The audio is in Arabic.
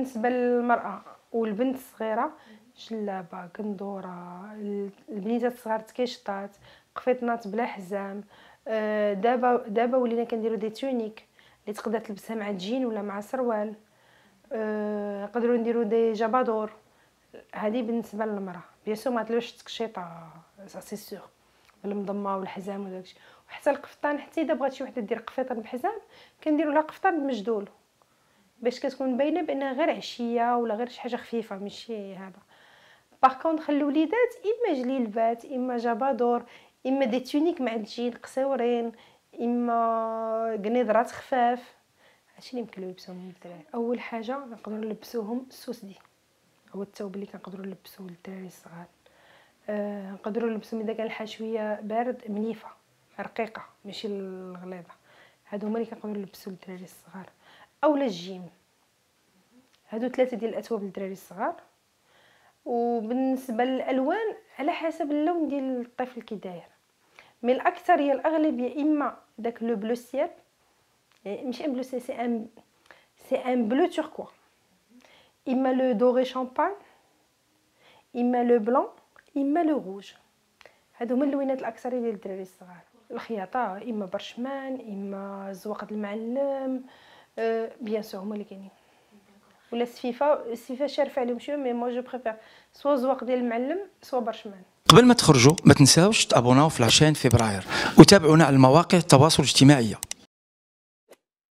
بالنسبه للمراه والبنت الصغيره، جلابه، قندوره، البنيتات الصغار تكيشطات، قفيطنات بلا حزام. دابا ولينا كنديروا دي تونيك اللي تقدر تلبسها مع الجين ولا مع سروال. نقدروا نديروا دي جابادور. هذه بالنسبه للمراه. بيان سور ما تلبسش تكشيطه سي سور بالمضمه والحزام وداكشي. وحتى القفطان، حتى اذا بغات شي وحده دير قفيطان بحزام كنديروا لها قفطان بمجدول باش كتكون باينه بانها غير عشيه ولا غير شي حاجه خفيفه ماشي هذا. باغ كونطخ الوليدات اما جليلبات اما جابادور اما دي تونيك مع الجين قصيورين اما قنيضرات خفاف. هادشي اللي يمكن يلبسوهم الدراري. اول حاجه نقدروا نلبسوهم السوسدي، هو الثوب اللي كنقدروا نلبسوه للدراري الصغار. نقدروا نلبسوهم اذا كان الحال شويه بارد منيفه رقيقه ماشي الغليظه. هادو هما اللي كنقدروا نلبسوا للدراري الصغار. اولا الجيم. هادو ثلاثه ديال الاثواب للدراري الصغار. وبالنسبه للالوان على حسب اللون ديال الطفل كي داير، مي الاكثريه الاغلبيه اما داك لو بلو سيال، يعني ماشي ان بلو سيال، سي ان بلو توركوا، اما لو دوري شامبان، اما لو بلون، اما لو روج. هادو هما اللوينات الاكثريه ديال الدراري الصغار. الخياطه اما برشمان اما زواقد المعلم، بيان سور هما اللي كاينين. ولا السفيفه شارفه عليهم شويه، مي مو جو بريفير سوا زواق ديال المعلم سوا برشمان. قبل ما تخرجوا ما تنساوش تابوناو في لاشين فبراير وتابعونا على المواقع التواصل الاجتماعي.